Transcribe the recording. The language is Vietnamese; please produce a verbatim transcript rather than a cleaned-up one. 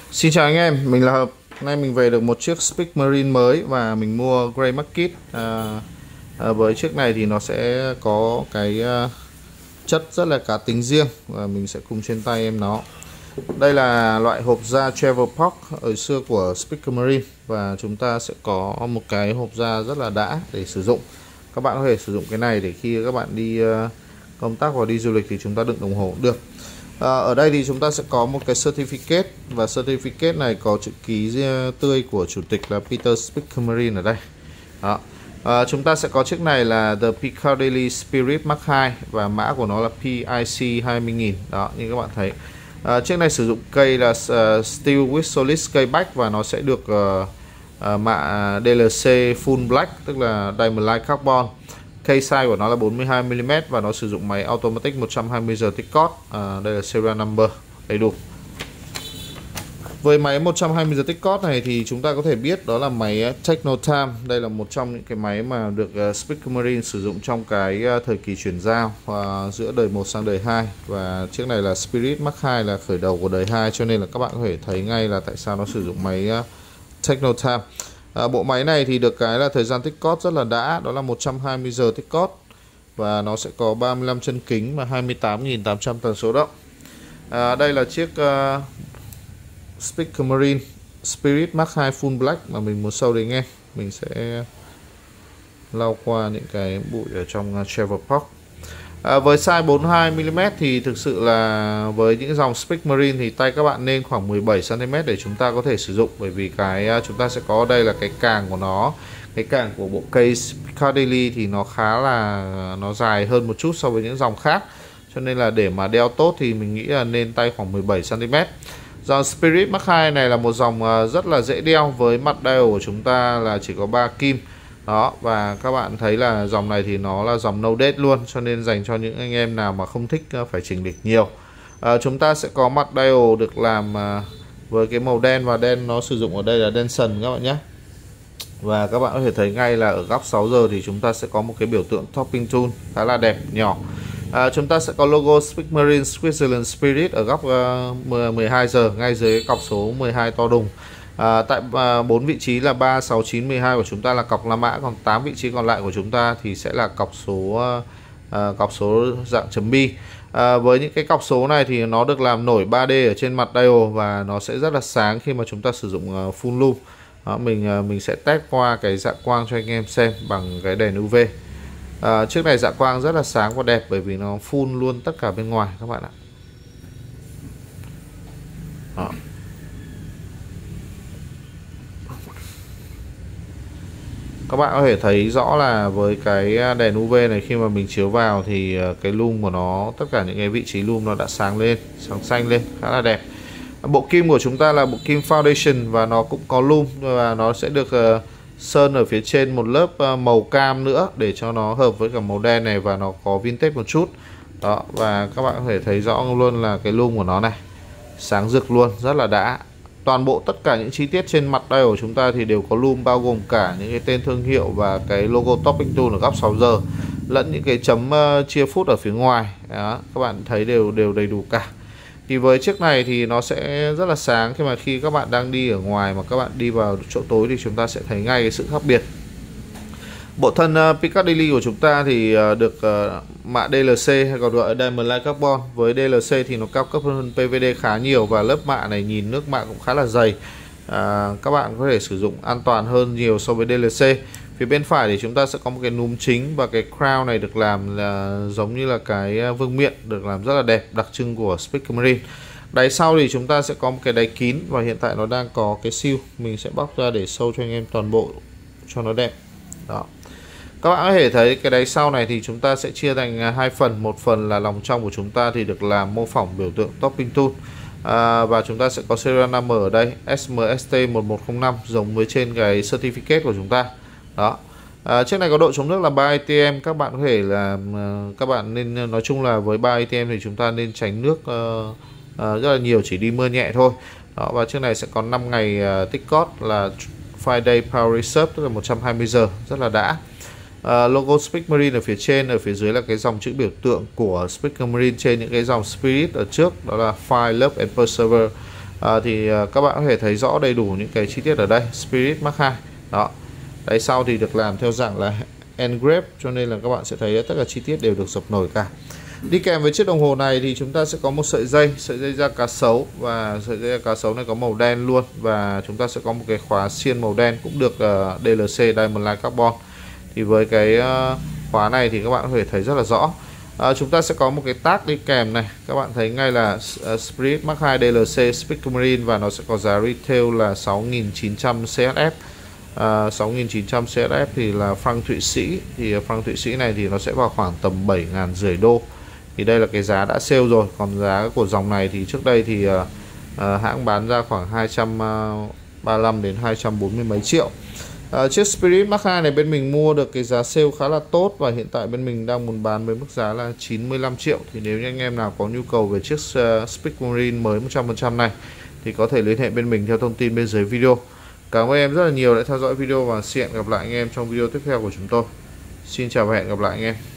Xin chào anh em, mình là Hợp. Hôm nay mình về được một chiếc Speak Marine mới và mình mua Grey Market. à, à, Với chiếc này thì nó sẽ có cái uh, chất rất là cá tính riêng và mình sẽ cùng trên tay em nó. Đây là loại hộp da Travel Pack ở xưa của Speak Marine và chúng ta sẽ có một cái hộp da rất là đã để sử dụng. Các bạn có thể sử dụng cái này để khi các bạn đi uh, công tác hoặc đi du lịch thì chúng ta đựng đồng hồ cũng được. À, ở đây thì chúng ta sẽ có một cái certificate và certificate này có chữ ký tươi của chủ tịch là Peter Speak Marine ở đây. Đó. À, chúng ta sẽ có chiếc này là The Piccadilly Spirit Mark hai và mã của nó là P I C hai mươi nghìn. Đó, như các bạn thấy. À, chiếc này sử dụng cây là uh, Steel with Solid cây bách và nó sẽ được uh, uh, mạ D L C Full Black, tức là Diamond Light Carbon. Case size của nó là bốn mươi hai mi li mét và nó sử dụng máy automatic một trăm hai mươi giờ tích cót. À, đây là serial number đầy đủ. Với máy một trăm hai mươi giờ tích cót này thì chúng ta có thể biết đó là máy Technotime. Đây là một trong những cái máy mà được uh, Speak Marine sử dụng trong cái uh, thời kỳ chuyển giao uh, giữa đời một sang đời hai, và chiếc này là Spirit Mark hai là khởi đầu của đời hai, cho nên là các bạn có thể thấy ngay là tại sao nó sử dụng máy uh, Technotime. À, bộ máy này thì được cái là thời gian tích cót rất là đã, đó là một trăm hai mươi giờ tích cót và nó sẽ có ba mươi lăm chân kính và hai mươi tám nghìn tám trăm tần số động. À, đây là chiếc uh, Speak Marine Spirit Mark hai Full Black mà mình muốn show đến anh em. Mình sẽ lau qua những cái bụi ở trong uh, Travel Pack. À, với size bốn mươi hai mi li mét thì thực sự là với những dòng Speak Marine thì tay các bạn nên khoảng mười bảy xăng ti mét để chúng ta có thể sử dụng, bởi vì cái chúng ta sẽ có đây là cái càng của nó, cái càng của bộ case Piccadilly thì nó khá là nó dài hơn một chút so với những dòng khác, cho nên là để mà đeo tốt thì mình nghĩ là nên tay khoảng mười bảy xăng ti mét. Dòng Spirit Mark hai này là một dòng rất là dễ đeo, với mặt dial của chúng ta là chỉ có ba kim. Đó, và các bạn thấy là dòng này thì nó là dòng no date luôn, cho nên dành cho những anh em nào mà không thích phải chỉnh lịch nhiều. À, chúng ta sẽ có mặt dial được làm à, với cái màu đen, và đen nó sử dụng ở đây là đen sần các bạn nhé. Và các bạn có thể thấy ngay là ở góc sáu giờ thì chúng ta sẽ có một cái biểu tượng topping tool khá là đẹp nhỏ. À, chúng ta sẽ có logo Speak Marine Switzerland Spirit ở góc uh, mười hai giờ, ngay dưới cọc số mười hai to đùng. À, tại à, bốn vị trí là ba, sáu, chín, mười hai của chúng ta là cọc La Mã, còn tám vị trí còn lại của chúng ta thì sẽ là cọc số à, cọc số dạng chấm bi. À, với những cái cọc số này thì nó được làm nổi ba D ở trên mặt dial và nó sẽ rất là sáng khi mà chúng ta sử dụng uh, full loop. Đó, mình uh, mình sẽ test qua cái dạ quang cho anh em xem bằng cái đèn u vê. À, chiếc này dạ quang rất là sáng và đẹp bởi vì nó full luôn tất cả bên ngoài các bạn ạ. Đó. Các bạn có thể thấy rõ là với cái đèn u vê này, khi mà mình chiếu vào thì cái lum của nó, tất cả những cái vị trí lum nó đã sáng lên, sáng xanh lên, khá là đẹp. Bộ kim của chúng ta là bộ kim foundation và nó cũng có lum, và nó sẽ được uh, sơn ở phía trên một lớp uh, màu cam nữa để cho nó hợp với cả màu đen này, và nó có vintage một chút. Đó, và các bạn có thể thấy rõ luôn là cái lum của nó này sáng rực luôn, rất là đã. Toàn bộ tất cả những chi tiết trên mặt dial của chúng ta thì đều có lum, bao gồm cả những cái tên thương hiệu và cái logo topping tool ở góc sáu giờ, lẫn những cái chấm uh, chia phút ở phía ngoài. Đó, các bạn thấy đều đều đầy đủ cả. Thì với chiếc này thì nó sẽ rất là sáng khi mà khi các bạn đang đi ở ngoài mà các bạn đi vào chỗ tối thì chúng ta sẽ thấy ngay cái sự khác biệt. Bộ thân uh, Piccadilly của chúng ta thì uh, được uh, mạ D L C hay còn gọi là Diamond Light Carbon. Với D L C thì nó cao cấp hơn P V D khá nhiều, và lớp mạ này nhìn nước mạ cũng khá là dày. À, các bạn có thể sử dụng an toàn hơn nhiều so với D L C. Phía bên phải thì chúng ta sẽ có một cái núm chính, và cái crown này được làm là giống như là cái vương miện, được làm rất là đẹp, đặc trưng của Speak Marine. Đáy sau thì chúng ta sẽ có một cái đáy kín, và hiện tại nó đang có cái siêu. Mình sẽ bóc ra để show cho anh em toàn bộ cho nó đẹp. Đó. Các bạn có thể thấy cái đáy sau này thì chúng ta sẽ chia thành hai phần. Một phần là lòng trong của chúng ta thì được làm mô phỏng biểu tượng topping tool, à, và chúng ta sẽ có serial number ở đây S M S T một một không năm, giống với trên cái certificate của chúng ta. Đó. À, chiếc này có độ chống nước là ba A T M. Các bạn có thể là các bạn nên nói chung là với ba A T M thì chúng ta nên tránh nước uh, uh, rất là nhiều, chỉ đi mưa nhẹ thôi. Đó, và chiếc này sẽ có năm ngày uh, tích cót là five day power reserve, tức là một trăm hai mươi giờ, rất là đã. Uh, logo Speak Marine ở phía trên, ở phía dưới là cái dòng chữ biểu tượng của Speak Marine trên những cái dòng Spirit ở trước, đó là Fire, Love and Perseverance. à, thì à, các bạn có thể thấy rõ đầy đủ những cái chi tiết ở đây. Spirit Mark hai đó, đáy sau thì được làm theo dạng là engrave, cho nên là các bạn sẽ thấy tất cả chi tiết đều được dập nổi cả. Đi kèm với chiếc đồng hồ này thì chúng ta sẽ có một sợi dây, sợi dây da cá sấu, và sợi dây da cá sấu này có màu đen luôn, và chúng ta sẽ có một cái khóa xiên màu đen cũng được uh, đê lờ xê Diamond Line Carbon. Thì với cái uh, khóa này thì các bạn có thể thấy rất là rõ. Uh, chúng ta sẽ có một cái tag đi kèm này, các bạn thấy ngay là uh, Spirit Mark hai đê lờ xê Speak Marine, và nó sẽ có giá retail là sáu nghìn chín trăm xê ét ép. Uh, sáu nghìn chín trăm xê ét ép thì là franc Thụy Sĩ, thì franc Thụy Sĩ này thì nó sẽ vào khoảng tầm bảy nghìn rưỡi rưỡi đô. Thì đây là cái giá đã sale rồi, còn giá của dòng này thì trước đây thì uh, uh, hãng bán ra khoảng hai trăm ba mươi lăm đến hai trăm bốn mươi mấy triệu. Uh, chiếc Spirit Mark hai này bên mình mua được cái giá sale khá là tốt, và hiện tại bên mình đang muốn bán với mức giá là chín mươi lăm triệu. Thì nếu như anh em nào có nhu cầu về chiếc uh, Speak Marine mới một trăm phần trăm này thì có thể liên hệ bên mình theo thông tin bên dưới video. Cảm ơn em rất là nhiều đã theo dõi video, và xin hẹn gặp lại anh em trong video tiếp theo của chúng tôi. Xin chào và hẹn gặp lại anh em.